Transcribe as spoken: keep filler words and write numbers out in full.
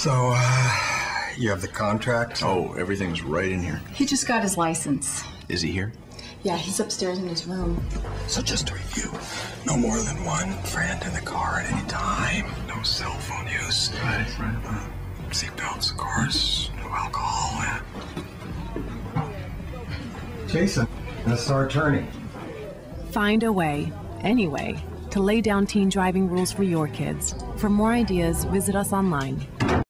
So, uh, you have the contract? Oh, everything's right in here. He just got his license. Is he here? Yeah, he's upstairs in his room. So just to review, no more than one friend in the car at any time. No cell phone use. Right, right. Uh, Seatbelts, of course. No alcohol. Yeah. Jason, let's start turning. Find a way, any way, to lay down teen driving rules for your kids. For more ideas, visit us online.